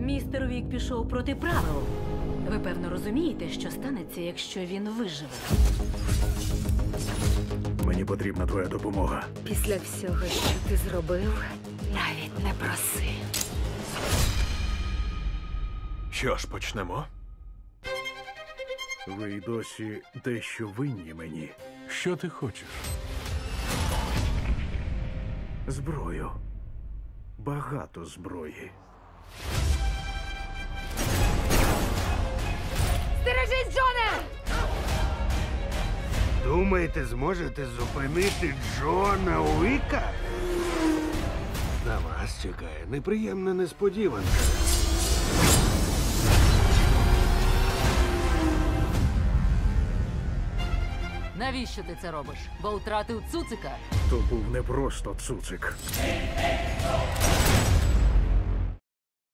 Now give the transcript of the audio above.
Містер Вік пішов проти правил. Ви, певно, розумієте, що станеться, якщо він виживе. Мені потрібна твоя допомога. Після всього, що ти зробив, навіть не проси. Що ж, почнемо? Ви й досі дещо винні мені. Що ти хочеш? Зброю. Багато зброї. Стережись, Джоне! Думаєте, зможете зупинити Джона Уіка? На вас чекає неприємна несподіванка. Навіщо ти це робиш? Бо втратив цуцика? То був не просто цуцик.